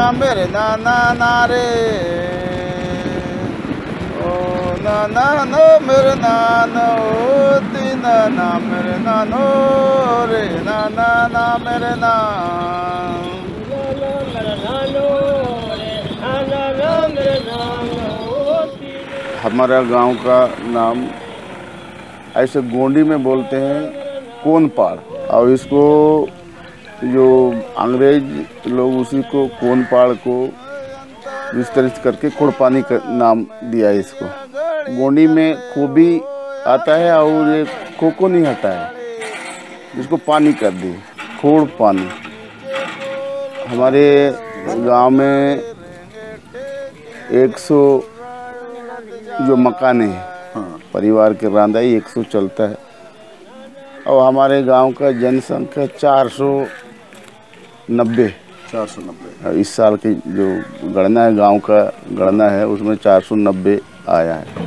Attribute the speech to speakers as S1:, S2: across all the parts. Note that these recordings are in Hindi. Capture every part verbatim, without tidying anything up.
S1: मेरे नाना नारे, ओ नाना नो मेरे नानो, तीना ना मेरे नानो रे, नाना ना मेरे नाम। हमारा गांव का नाम ऐसे गोंडी में बोलते हैं कोनपाड़, और इसको जो अंग्रेज लोग उसी को कोनपाड़ को विस्तृत करके खोड़पानी का नाम दिया है इसको। गोंडी में खोबी आता है और ये कोको नहीं आता है, जिसको पानी कर दी, खोड़ पानी। हमारे गांव में एक सौ जो मकाने हैं, हाँ, परिवार के रांधाई एक सौ चलता है, और हमारे गांव का जनसंख्या चार सौ नब्बे चार सौ नब्बे इस साल की जो गणना है, गांव का गणना है, उसमें चार सौ नब्बे आया है।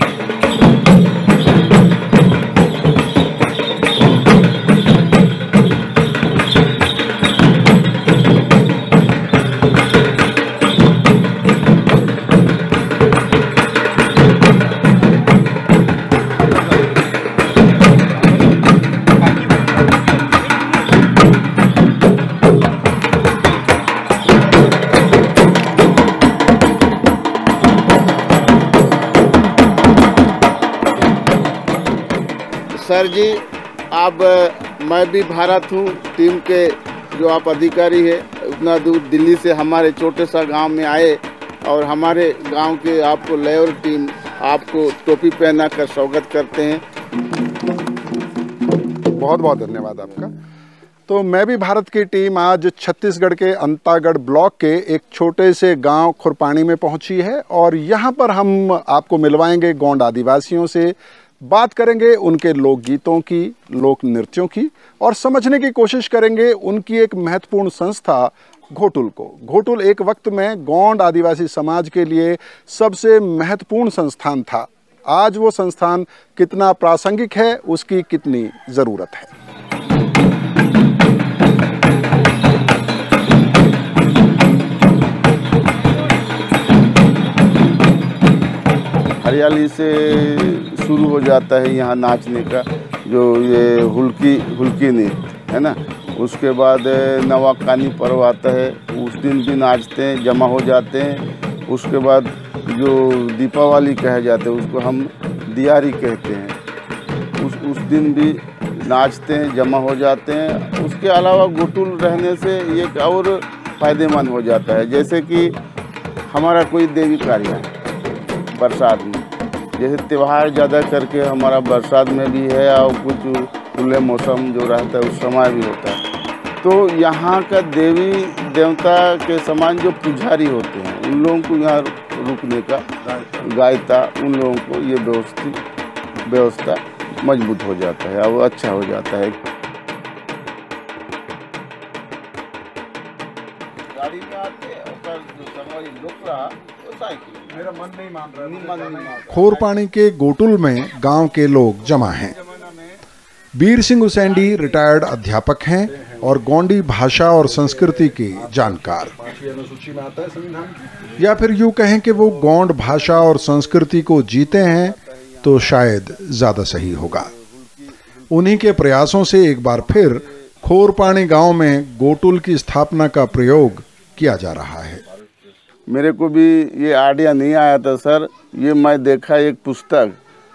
S1: सर जी, आप मैं भी भारत हूँ टीम के जो आप अधिकारी है, उतना दूर दिल्ली से हमारे छोटे सा गांव में आए और हमारे गांव के आपको लेयर टीम आपको टोपी पहना कर स्वागत करते हैं।
S2: बहुत बहुत धन्यवाद आपका। तो मैं भी भारत की टीम आज छत्तीसगढ़ के अंतागढ़ ब्लॉक के एक छोटे से गांव खुरपानी में पहुंची है, और यहाँ पर हम आपको मिलवाएंगे गोंड आदिवासियों से, बात करेंगे उनके लोकगीतों की, लोक नृत्यों की, और समझने की कोशिश करेंगे उनकी एक महत्वपूर्ण संस्था घोटुल को। घोटुल एक वक्त में गोंड आदिवासी समाज के लिए सबसे महत्वपूर्ण संस्थान था। आज वो संस्थान कितना प्रासंगिक है, उसकी कितनी ज़रूरत है।
S1: हरियाली से शुरू हो जाता है यहाँ नाचने का, जो ये हुल्की हुल्की नृत्य है ना। उसके बाद नवाकानी पर्व आता है, उस दिन भी नाचते हैं, जमा हो जाते हैं। उसके बाद जो दीपावली कहा जाता है, उसको हम दियारी कहते हैं, उस उस दिन भी नाचते हैं, जमा हो जाते हैं। उसके अलावा घोटुल रहने से एक और फ़ायदेमंद हो जाता है, जैसे कि हमारा कोई देवी कार्य है बरसात में, जैसे त्यौहार ज़्यादा करके हमारा बरसात में भी है, और कुछ खुले मौसम जो रहता है उस समय भी होता है। तो यहाँ का देवी देवता के समान जो पुजारी होते हैं, उन लोगों को यहाँ रुकने का गायता, उन लोगों को ये व्यवस्थित व्यवस्था मजबूत हो जाता है और अच्छा हो जाता है। गाड़ी में आते हैं और जो सवारी लुक रहा वो साइकिल, मेरा मन नहीं मान रहा, नहीं मान नहीं मान।
S2: खोरपानी के घोटुल में गांव के लोग जमा हैं। बीर सिंह उसेंडी रिटायर्ड अध्यापक हैं और गोंडी भाषा और संस्कृति के जानकार, या फिर यूं कहें कि वो गोंड भाषा और संस्कृति को जीते हैं तो शायद ज्यादा सही होगा। उन्हीं के प्रयासों से एक बार फिर खोरपानी गांव में घोटुल की स्थापना का प्रयोग किया जा रहा है।
S1: मेरे को भी ये आइडिया नहीं आया था सर, ये मैं देखा एक पुस्तक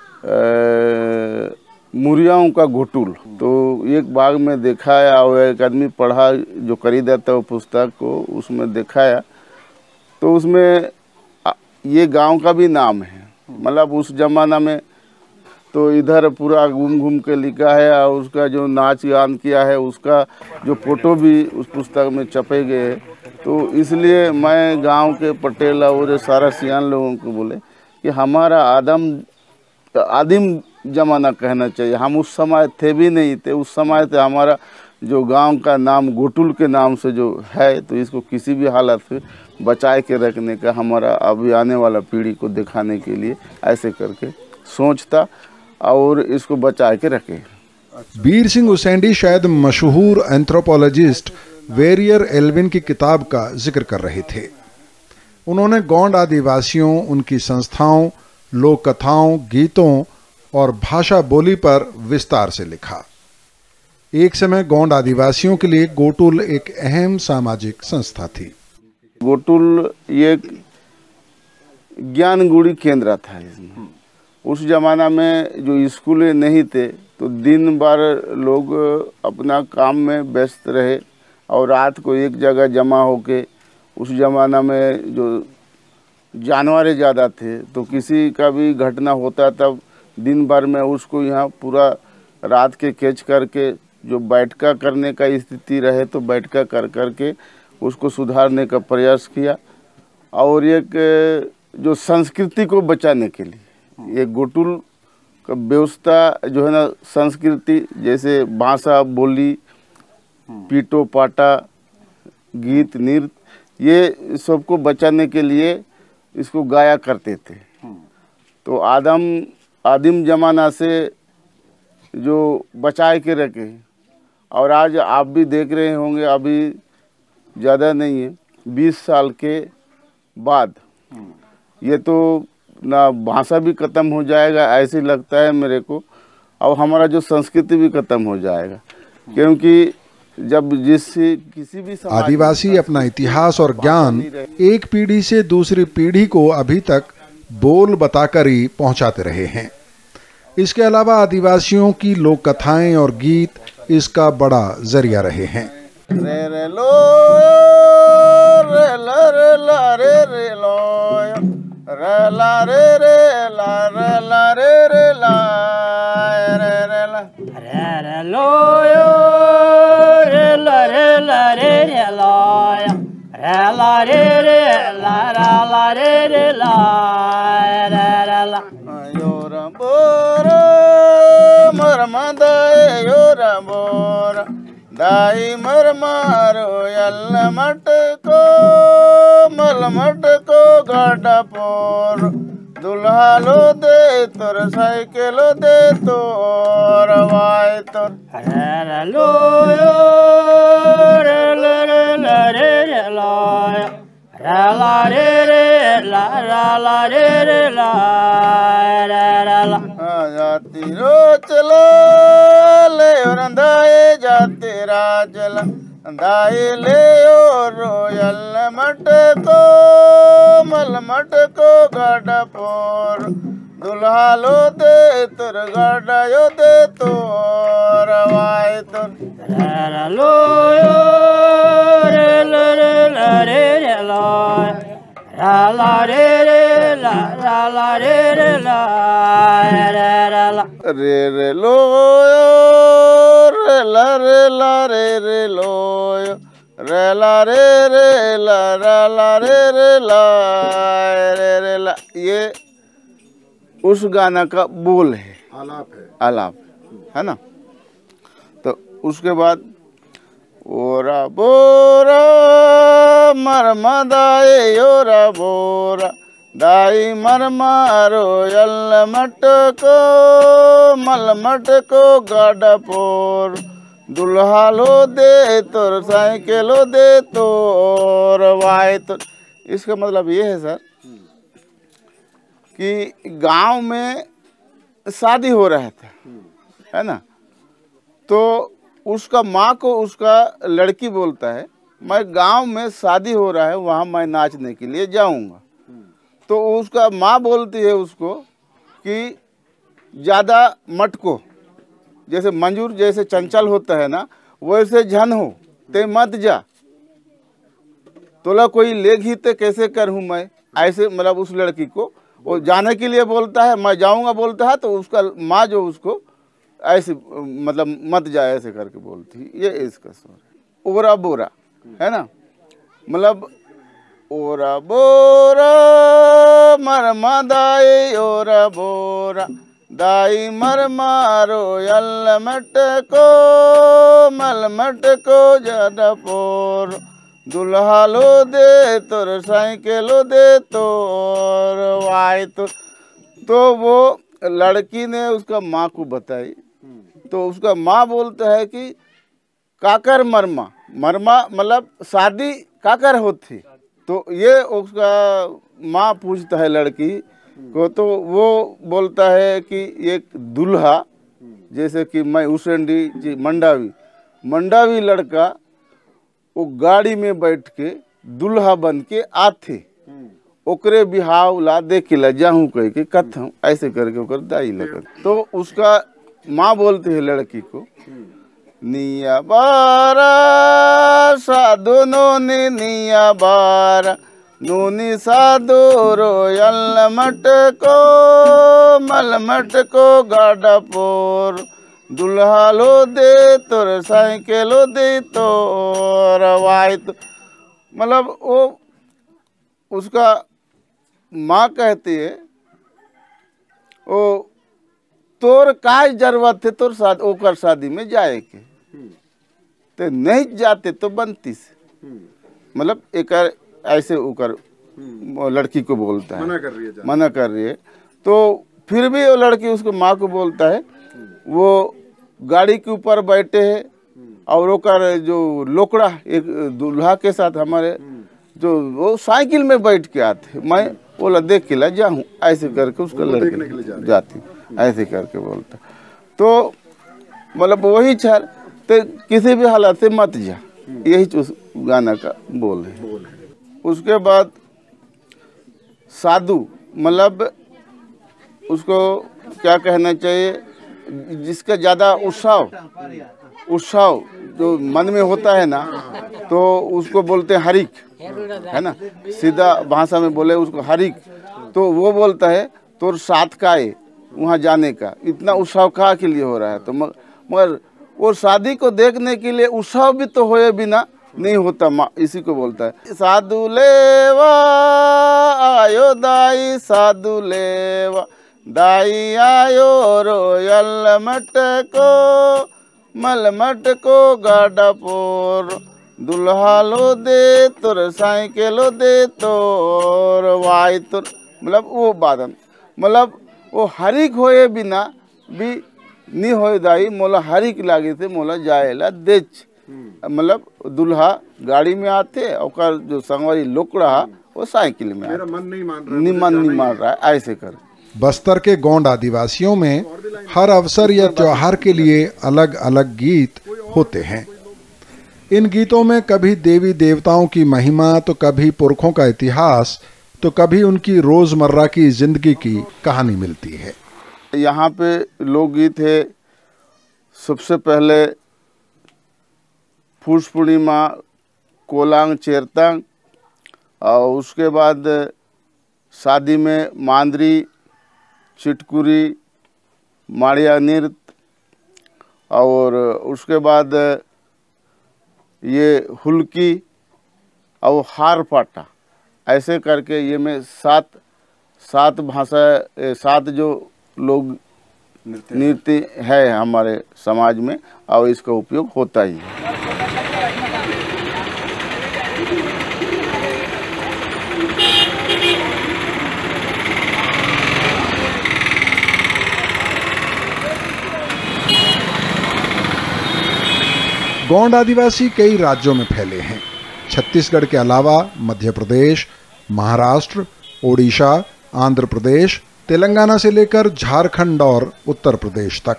S1: मुरियाओं का घोटुल, तो एक बाग में दिखाया और एक आदमी पढ़ा जो खरीदा था वो पुस्तक को, उसमें दिखाया तो उसमें ये गांव का भी नाम है। मतलब उस जमाना में तो इधर पूरा घूम घूम के लिखा है, और उसका जो नाच गान किया है उसका जो फोटो भी उस पुस्तक में छपे गए हैं। तो इसलिए मैं गांव के पटेल और सारा सियान लोगों को बोले कि हमारा आदम आदिम जमाना कहना चाहिए, हम उस समय थे भी नहीं थे। उस समय थे हमारा जो गांव का नाम घोटुल के नाम से जो है, तो इसको किसी भी हालत में बचाए के रखने का हमारा अभी आने वाला पीढ़ी को दिखाने के लिए ऐसे करके सोचता और इसको बचा के रखे।
S2: बीर सिंह उसेंडी शायद मशहूर एंथ्रोपोलॉजिस्ट वेरियर एल्विन की किताब का जिक्र कर रहे थे। उन्होंने गोंड आदिवासियों, उनकी संस्थाओं, लोक कथाओं, गीतों और भाषा बोली पर विस्तार से लिखा। एक समय गोंड आदिवासियों के लिए गोटुल एक अहम सामाजिक संस्था थी।
S1: गोटुल ये ज्ञान गुड़ी केंद्र था। इसमें उस जमाना में जो स्कूलें नहीं थे तो दिन भर लोग अपना काम में व्यस्त रहे और रात को एक जगह जमा होके, उस जमाना में जो जानवर ज़्यादा थे तो किसी का भी घटना होता तब दिन भर में उसको यहाँ पूरा रात के कैच करके जो बैठका करने का स्थिति रहे तो बैठका कर करके उसको सुधारने का प्रयास किया। और एक जो संस्कृति को बचाने के लिए ये गोटुल का व्यवस्था जो है ना, संस्कृति जैसे भाषा बोली, पीटो पाटा, गीत नृत्य, ये सबको बचाने के लिए इसको गाया करते थे। तो आदम आदिम जमाना से जो बचाए के रखे, और आज आप भी देख रहे होंगे अभी ज़्यादा नहीं है, बीस साल के बाद ये तो ना भाषा भी ख़त्म हो जाएगा ऐसे लगता है मेरे को, और हमारा जो संस्कृति भी ख़त्म हो जाएगा। क्योंकि जब जिस किसी भी
S2: आदिवासी अपना इतिहास और ज्ञान एक पीढ़ी से दूसरी पीढ़ी को अभी तक बोल बताकर ही पहुंचाते रहे हैं। इसके अलावा आदिवासियों की लोक कथाएं और गीत इसका बड़ा जरिया रहे हैं।
S1: रे रे लो रे ला रे ला रे रे लो रे ला रे रे ला रे ला रे रे ला रे रे ला
S3: रे रे लो रे ला रे ला रे रे लो रे ला रे रे ला रा ला रे रे ला रे रे ला
S1: योरा बोरा मरमदाए योरा बोरा दाई मर मारो यल मट को मल मट को गाड़ा पोर दुल्हा लो दे तोर साइकिल दे तोर वाई तोर
S3: रे लो रे रे रे रे रे लो रे ला रे रे ला रा ला रे रे ला रे रे ला
S1: जाती रो चलो ले रंदाए जाते राजल दाई ले ओ रोयल मट को मल मट को गाड़ा पोर दुल्हा लो दे तोर गाड़ा यो दे तोर वाई तोर
S3: रे लो रे रे रे रे रे लो रा ला रे रे ला रा ला रे रे ला रे रे ला
S1: रे रे लो रे ला रे ला रे रे लो रे ला रे रे ला रा ला रे रे ला रे रे ला। ये उस गाना का बोल है,
S2: आलाप है,
S1: आलाप है ना। तो उसके बाद ओरा बोरा मरमदाए योरा बोरा दाई मर मारो यल मट को मल मट को गाड़ा पोर दुल्हा लो दे तोर साइकिल दे तोर वाई तो। इसका मतलब ये है सर कि गांव में शादी हो रहा था, है ना, तो उसका माँ को उसका लड़की बोलता है मैं गांव में शादी हो रहा है वहाँ मैं नाचने के लिए जाऊँगा। तो उसका माँ बोलती है उसको कि ज़्यादा मत को, जैसे मंजूर जैसे चंचल होता है ना वैसे झन हो ते मत जा, तोला कोई ले घी ते कैसे करूँ मैं, ऐसे मतलब उस लड़की को वो जाने के लिए बोलता है, मैं जाऊँगा बोलता है, तो उसका माँ जो उसको ऐसे मतलब मत जा ऐसे करके बोलती। ये इसका स्वर है। ओरा बोरा है ना, मतलब ओरा बोरा मरमा दाई ओरा बोरा दाई मर मारो यल मट को मल मट को ज्यादा पोर दुल्हा लो दे तोर साइकिल दे तोर वाई तो। तो वो लड़की ने उसका माँ को बताई, तो उसका माँ बोलता है कि काकर मरमा, मरमा मतलब शादी का कर होती, तो ये उसका माँ पूछता है लड़की को, तो वो बोलता है कि एक दूल्हा, जैसे कि मैं उसेंडी जी मंडावी मंडावी लड़का वो गाड़ी में बैठ के दूल्हा बन के आते, ओकरे बिहाव ला देखे ला जाऊँ कह के कथम ऐसे करके ओकर दाई लगत। तो उसका माँ बोलते है लड़की को, निया बारा साधु नोनी निया बारा नूनी साधु रोयल मट को मल मट को गाडापुर दुल्हा लो दे तोर साइकिलो दे तोर वाई। तो मतलब वो उसका माँ कहती है ओ तोर का जरूरत है तोर शादी ओकर शादी में जाए के, तो नहीं जाते तो बनती से, मतलब एक ऐसे ओकर लड़की को बोलता है,
S2: मना कर रही है
S1: मना कर रही है। तो फिर भी वो लड़की उसको माँ को बोलता है, वो गाड़ी के ऊपर बैठे हैं और ओकर जो लोकड़ा एक दूल्हा के साथ हमारे जो वो साइकिल में बैठ के आते, मैं बोला देख के ला जाऊँ ऐसे करके उसका लड़के जा जाती ऐसे करके बोलता। तो मतलब वही छर तो किसी भी हालत से मत जा, यही उस गाना का बोल है। उसके बाद साधु मतलब उसको क्या कहना चाहिए, जिसका ज़्यादा उत्साह उत्साह जो मन में होता है ना, तो उसको बोलते हैं हरिक, है ना, सीधा भाषा में बोले उसको हरिक। तो वो बोलता है तोर साथ का है वहाँ जाने का, इतना उत्साह कहाँ के लिए हो रहा है। तो मगर वो शादी को देखने के लिए उत्साह भी तो होए बिना नहीं होता, माँ इसी को बोलता है। साधु लेवा आयो दाई साधु लेवा दाई आयो रोयल मट को मल मट को गाडापुर दुल्हा लो दे तोर साइकिलो दे तोर वाई तोर। मतलब वो बादन मतलब वो हरिक होए बिना भी नहीं होए दाई मोला हरिक लागे थे मोला जाएला देच। मतलब दूल्हा गाड़ी में आते और जो संगवारी लोकड़ा वो साइकिल में
S2: मेरा मन नहीं मान रहा
S1: नहीं मन नहीं मान रहा है ऐसे कर।
S2: बस्तर के गोंड आदिवासियों में हर अवसर या त्योहार के लिए अलग अलग गीत होते हैं। इन गीतों में कभी देवी देवताओं की महिमा, तो कभी पुरखों का इतिहास, तो कभी उनकी रोजमर्रा की जिंदगी की कहानी मिलती है।
S1: यहाँ पे लोकगीत है, सबसे पहले फूस पूर्णिमा कोलांग चेरतांग, और उसके बाद शादी में मांदरी चिटकुरी माड़िया नृत्य, और उसके बाद ये हुल्की और हार पाटा, ऐसे करके ये में सात सात भाषा सात जो लोग नृत्य है हमारे समाज में, और इसका उपयोग होता ही है।
S2: गोंड आदिवासी कई राज्यों में फैले हैं। छत्तीसगढ़ के अलावा मध्य प्रदेश, महाराष्ट्र, ओडिशा, आंध्र प्रदेश, तेलंगाना से लेकर झारखंड और उत्तर प्रदेश तक।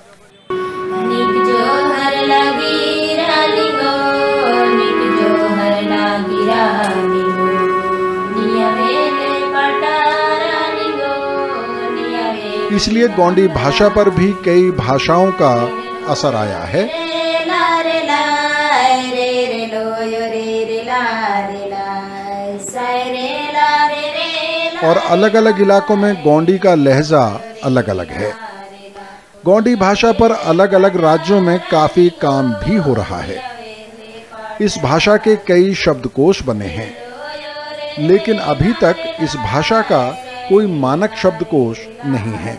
S2: इसलिए गोंडी भाषा पर भी कई भाषाओं का असर आया है और अलग अलग इलाकों में गोंडी का लहजा अलग अलग है। गोंडी भाषा पर अलग अलग राज्यों में काफी काम भी हो रहा है। इस भाषा के कई शब्दकोश बने हैं, लेकिन अभी तक इस भाषा का कोई मानक शब्दकोश नहीं है।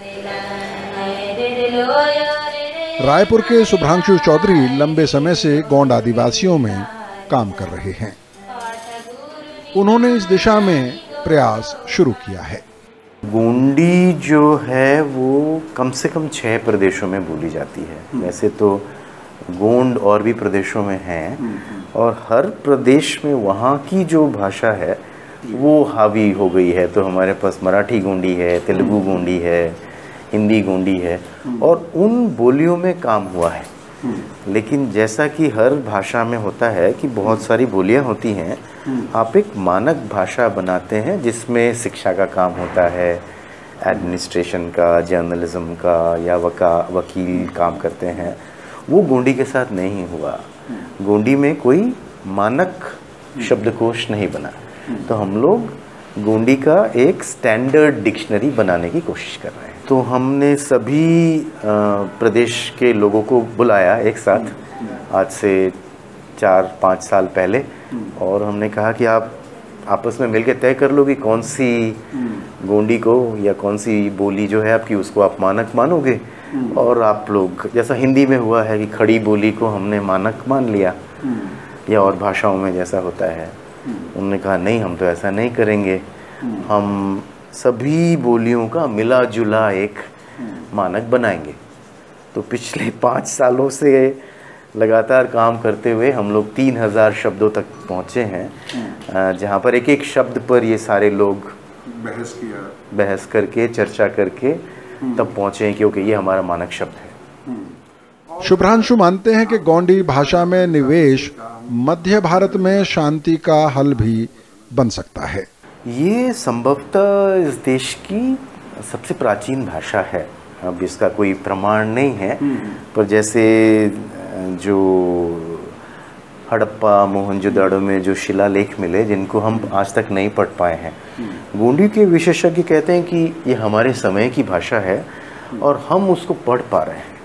S2: रायपुर के शुभ्रांशु चौधरी लंबे समय से गोंड आदिवासियों में काम कर रहे हैं। उन्होंने इस दिशा में प्रयास शुरू किया है।
S4: गोंडी जो है वो कम से कम छह प्रदेशों में बोली जाती है। वैसे तो गोंड और भी प्रदेशों में हैं, और हर प्रदेश में वहाँ की जो भाषा है वो हावी हो गई है। तो हमारे पास मराठी गोंडी है, तेलुगु गोंडी है, हिंदी गोंडी है, और उन बोलियों में काम हुआ है। लेकिन जैसा कि हर भाषा में होता है कि बहुत सारी बोलियां होती हैं, आप एक मानक भाषा बनाते हैं जिसमें शिक्षा का काम होता है, एडमिनिस्ट्रेशन का, जर्नलिज्म का, या वका वकील काम करते हैं। वो गोंडी के साथ नहीं हुआ। गोंडी में कोई मानक शब्दकोश नहीं बना, तो हम लोग गोंडी का एक स्टैंडर्ड डिक्शनरी बनाने की कोशिश कर रहे हैं। तो हमने सभी प्रदेश के लोगों को बुलाया एक साथ आज से चार पाँच साल पहले, और हमने कहा कि आप आपस में मिलकर तय कर लो कि कौन सी गोंडी को या कौन सी बोली जो है आपकी उसको आप मानक मानोगे। और आप लोग, जैसा हिंदी में हुआ है कि खड़ी बोली को हमने मानक मान लिया, या और भाषाओं में जैसा होता है, उन्होंने कहा नहीं हम तो ऐसा नहीं करेंगे, हम सभी बोलियों का मिला जुला एक मानक बनाएंगे। तो पिछले पाँच सालों से लगातार काम करते हुए हम लोग तीन हज़ार शब्दों तक पहुँचे हैं, जहाँ पर एक एक शब्द पर ये सारे लोग
S2: बहस किया,
S4: बहस करके चर्चा करके तब पहुँचे हैं क्योंकि ये हमारा मानक शब्द है।
S2: शुभ्रांशु मानते हैं कि गोंडी भाषा में निवेश मध्य भारत में शांति का हल भी बन सकता है।
S4: ये संभवतः इस देश की सबसे प्राचीन भाषा है। अब इसका कोई प्रमाण नहीं है, पर जैसे जो हड़प्पा मोहनजोदड़ो में जो शिलालेख मिले जिनको हम आज तक नहीं पढ़ पाए हैं, गोंडी के विशेषज्ञ कहते हैं कि ये हमारे समय की भाषा है और हम उसको पढ़ पा रहे हैं।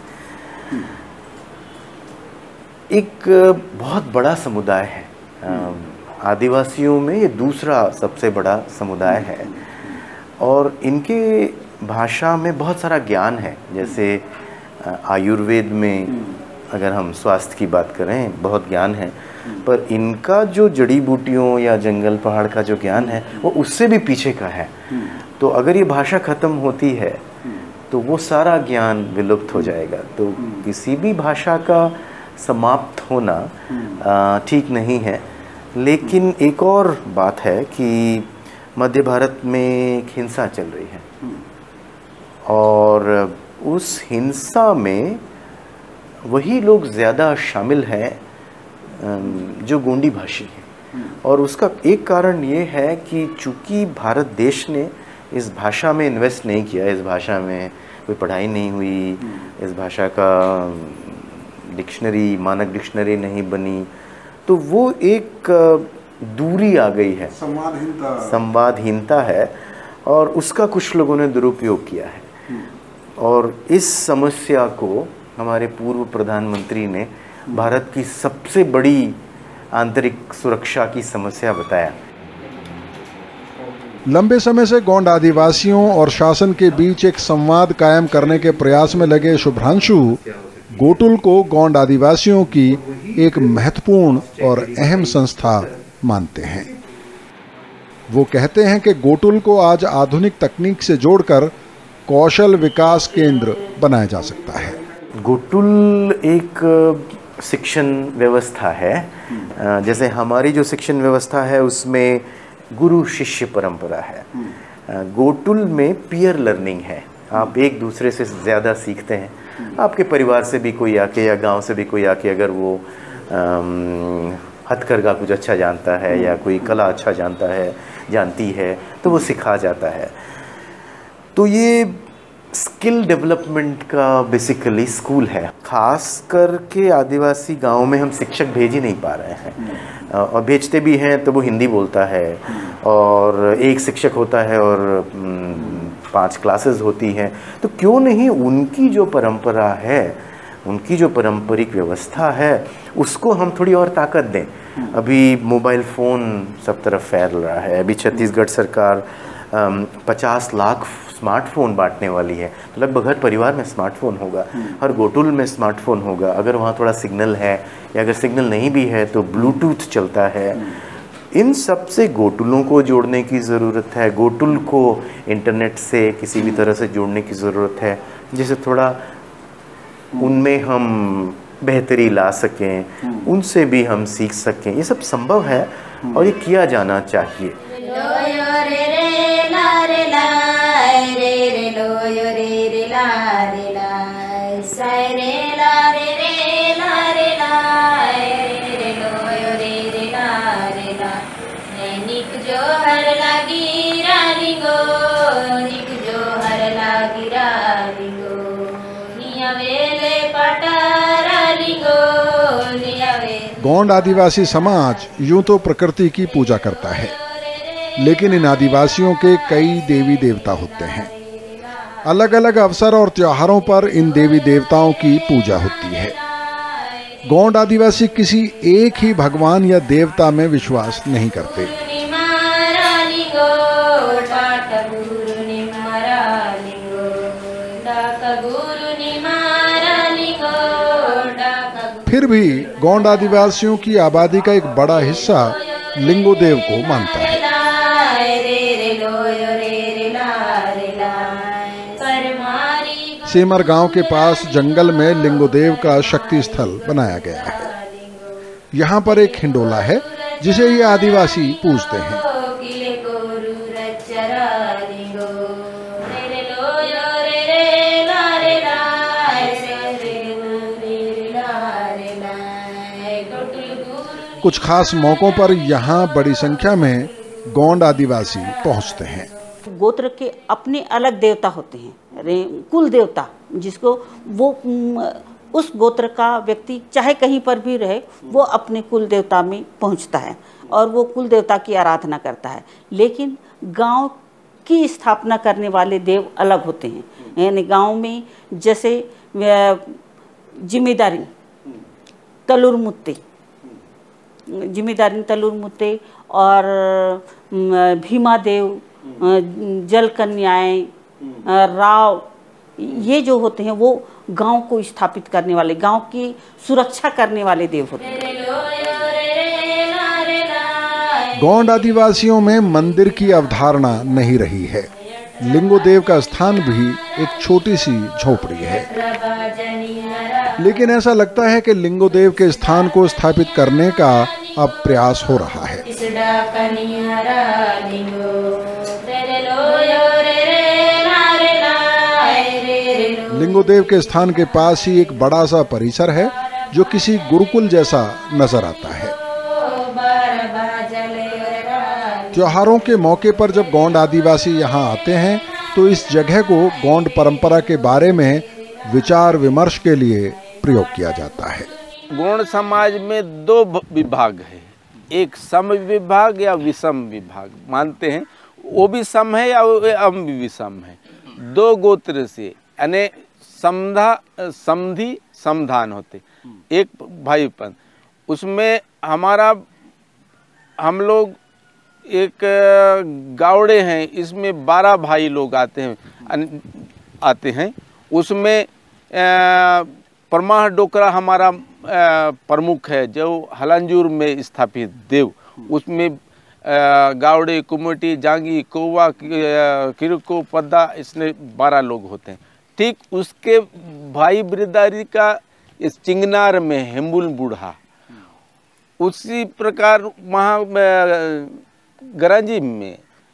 S4: एक बहुत बड़ा समुदाय है, आदिवासियों में ये दूसरा सबसे बड़ा समुदाय है, और इनके भाषा में बहुत सारा ज्ञान है। जैसे आयुर्वेद में अगर हम स्वास्थ्य की बात करें बहुत ज्ञान है, पर इनका जो जड़ी बूटियों या जंगल पहाड़ का जो ज्ञान है वो उससे भी पीछे का है। तो अगर ये भाषा ख़त्म होती है तो वो सारा ज्ञान विलुप्त हो जाएगा। तो किसी भी भाषा का समाप्त होना ठीक नहीं है। लेकिन एक और बात है कि मध्य भारत में एक हिंसा चल रही है, और उस हिंसा में वही लोग ज़्यादा शामिल हैं जो गोंडी भाषी हैं। और उसका एक कारण ये है कि चूँकि भारत देश ने इस भाषा में इन्वेस्ट नहीं किया, इस भाषा में कोई पढ़ाई नहीं हुई, इस भाषा का डिक्शनरी मानक डिक्शनरी नहीं बनी, तो वो एक दूरी आ गई है, संवादहीनता संवादहीनता है, और उसका कुछ लोगों ने दुरुपयोग किया है। और इस समस्या को हमारे पूर्व प्रधानमंत्री ने भारत की सबसे बड़ी आंतरिक सुरक्षा की समस्या बताया।
S2: लंबे समय से गोंड आदिवासियों और शासन के बीच एक संवाद कायम करने के प्रयास में लगे शुभ्रांशु गोटुल को गोंड आदिवासियों की एक महत्वपूर्ण और अहम संस्था मानते हैं। वो कहते हैं कि गोटुल को आज आधुनिक तकनीक से जोड़कर कौशल विकास केंद्र बनाया जा सकता है।
S4: गोटुल एक शिक्षण व्यवस्था है। जैसे हमारी जो शिक्षण व्यवस्था है उसमें गुरु शिष्य परंपरा है, गोटुल में पीयर लर्निंग है। आप एक दूसरे से ज़्यादा सीखते हैं। आपके परिवार से भी कोई आके या गांव से भी कोई आके अगर वो हथकरघा कुछ अच्छा जानता है या कोई कला अच्छा जानता है जानती है तो वो सिखा जाता है। तो ये स्किल डेवलपमेंट का बेसिकली स्कूल है। खास करके आदिवासी गांव में हम शिक्षक भेज ही नहीं पा रहे हैं, और भेजते भी हैं तो वो हिंदी बोलता है, और एक शिक्षक होता है और पांच क्लासेस होती हैं। तो क्यों नहीं उनकी जो परंपरा है, उनकी जो पारंपरिक व्यवस्था है उसको हम थोड़ी और ताकत दें। अभी मोबाइल फ़ोन सब तरफ फैल रहा है। अभी छत्तीसगढ़ सरकार पचास लाख स्मार्टफोन बांटने वाली है, तो लगभग हर परिवार में स्मार्टफोन होगा, हर गोटुल में स्मार्टफोन होगा। अगर वहाँ थोड़ा सिग्नल है या अगर सिग्नल नहीं भी है तो ब्लूटूथ चलता है। इन सब से गोटुलों को जोड़ने की ज़रूरत है, गोटुल को इंटरनेट से किसी भी तरह से जोड़ने की ज़रूरत है, जिससे थोड़ा उनमें हम बेहतरी ला सकें, उनसे भी हम सीख सकें। ये सब संभव है और ये किया जाना चाहिए।
S2: गोंड आदिवासी समाज यूं तो प्रकृति की पूजा करता है, लेकिन इन आदिवासियों के कई देवी देवता होते हैं। अलग अलग अवसर और त्योहारों पर इन देवी देवताओं की पूजा होती है। गोंड आदिवासी किसी एक ही भगवान या देवता में विश्वास नहीं करते। फिर भी गोंड आदिवासियों की आबादी का एक बड़ा हिस्सा लिंगोदेव को मानता है। सेमर गांव के पास जंगल में लिंगोदेव का शक्ति स्थल बनाया गया है। यहाँ पर एक हिंडोला है जिसे ये आदिवासी पूजते हैं। कुछ खास मौकों पर यहाँ बड़ी संख्या में गोंड आदिवासी पहुँचते हैं।
S5: गोत्र के अपने अलग देवता होते हैं, कुल देवता, जिसको वो उस गोत्र का व्यक्ति चाहे कहीं पर भी रहे वो अपने कुल देवता में पहुंचता है और वो कुल देवता की आराधना करता है। लेकिन गांव की स्थापना करने वाले देव अलग होते हैं। यानी गांव में जैसे जिम्मेदारी तलुर मुत्ते जिम्मेदारी तलुर मुत्ते और भीमा देव, जल कन्याएं, राव, ये जो होते हैं वो गांव को स्थापित करने वाले, गांव की सुरक्षा करने वाले देव होते हैं।
S2: गोंड आदिवासियों में मंदिर की अवधारणा नहीं रही है। लिंगोदेव का स्थान भी एक छोटी सी झोपड़ी है, लेकिन ऐसा लगता है कि लिंगोदेव के स्थान को स्थापित करने का अब प्रयास हो रहा है। लिंगोदेव के स्थान के पास ही एक बड़ा सा परिसर है जो किसी गुरुकुल जैसा नजर आता है। त्योहारों के मौके पर जब गोंड आदिवासी यहाँ आते हैं तो इस जगह को गोंड परंपरा के बारे में विचार विमर्श के लिए प्रयोग किया जाता है।
S6: गोंड समाज में दो विभाग है, एक सम विभाग या विषम विभाग मानते हैं, वो भी सम है या हम भी विषम है। दो गोत्र से यानी समधा समधि समधान होते, एक भाईपन, उसमें हमारा हम लोग एक गावड़े हैं, इसमें बारह भाई लोग आते हैं आते हैं उसमें परमाह डोकरा हमारा प्रमुख है जो हलंजूर में स्थापित देव। उसमें गावड़े, कुमटी, जांगी, कोवा, किरको, पद्दा, इसने बारह लोग होते हैं। ठीक उसके भाई बिरदारी का इस चिंगनार में हेम्बुल बूढ़ा, उसी प्रकार वहाँ गराजी में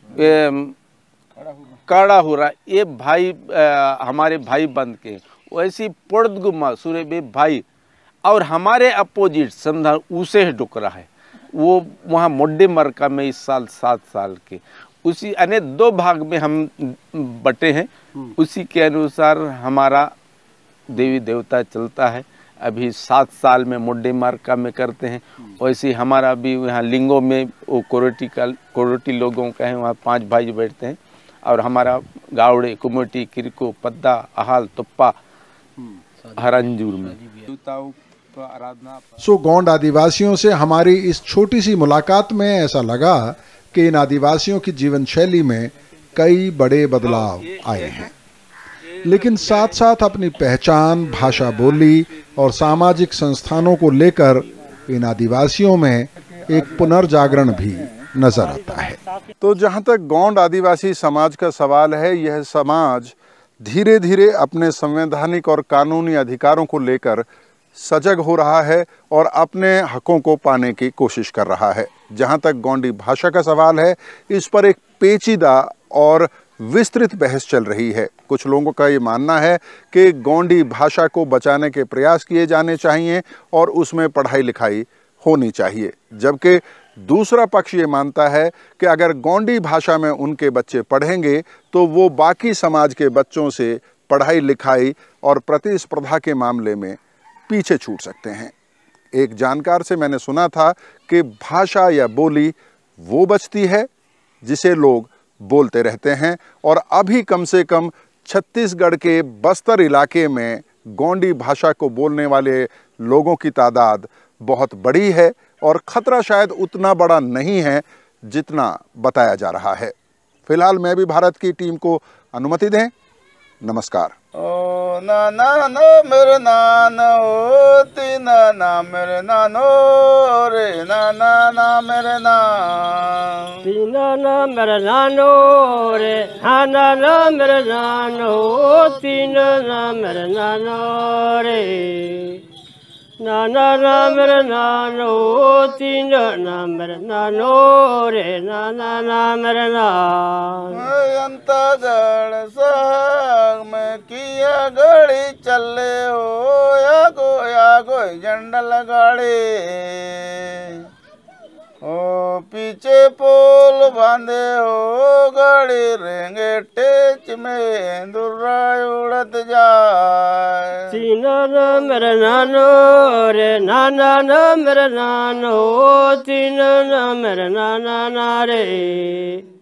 S6: काड़ा हो रहा, ये भाई आ, हमारे भाई बंद के, वैसी पोर्दगुमा सूर्य भाई, और हमारे अपोजिट समझा उसे डोकरा है, वो वहाँ मोड्डे मरका में इस साल सात साल के, उसी अने दो भाग में हम बटे हैं। उसी के अनुसार हमारा देवी देवता चलता है। अभी सात साल में मोड्डे मार्का में करते हैं, वैसे हमारा भी यहाँ लिंगो में वो कोरोटी का कोरोटी लोगों का है, वहाँ पांच भाई बैठते हैं, और हमारा गावड़े, कुमटी, किरको, पद्दा, अहाल, तुप्पा हरंजूर में देवताओं का आराधना।
S2: सो गोंड आदिवासियों से हमारी इस छोटी सी मुलाकात में ऐसा लगा कि इन आदिवासियों की जीवन शैली में कई बड़े बदलाव आए हैं, लेकिन साथ साथ अपनी पहचान, भाषा, बोली और सामाजिक संस्थानों को लेकर इन आदिवासियों में एक पुनर्जागरण भी नजर आता है। तो जहाँ तक गोंड आदिवासी समाज का सवाल है, यह समाज धीरे धीरे अपने संवैधानिक और कानूनी अधिकारों को लेकर सजग हो रहा है और अपने हकों को पाने की कोशिश कर रहा है। जहां तक गोंडी भाषा का सवाल है, इस पर एक पेचीदा और विस्तृत बहस चल रही है। कुछ लोगों का ये मानना है कि गोंडी भाषा को बचाने के प्रयास किए जाने चाहिए और उसमें पढ़ाई लिखाई होनी चाहिए, जबकि दूसरा पक्ष ये मानता है कि अगर गोंडी भाषा में उनके बच्चे पढ़ेंगे तो वो बाकी समाज के बच्चों से पढ़ाई लिखाई और प्रतिस्पर्धा के मामले में पीछे छूट सकते हैं। एक जानकार से मैंने सुना था कि भाषा या बोली वो बचती है जिसे लोग बोलते रहते हैं, और अभी कम से कम छत्तीसगढ़ के बस्तर इलाके में गोंडी भाषा को बोलने वाले लोगों की तादाद बहुत बड़ी है और ख़तरा शायद उतना बड़ा नहीं है जितना बताया जा रहा है। फिलहाल मैं भी भारत की टीम को अनुमति दें। नमस्कार।
S1: ओ ना ना ना मेरे नाना ओ तीना ना मेरे नानो रे ना ना ना मेरे नान
S3: तीना ना मेरे नानो रे हा ना ना मेरे नानो तीना ना मेरे नानो रे ना ना ना मेरे नानो तीना ना मेरे नानो रे ना ना ना मेरे नान
S1: अंतागढ़ साग में किया गड़ी चले हो या गो या गो जंडल गाड़ी ओ पीछे पोल बांधे हो गाड़ी रेंगे टेच में दुर्रा उड़त जाए
S3: तीना ना मेरे नानो रे नाना ना मेरे नानो तीना ना मेरे नाना ना रे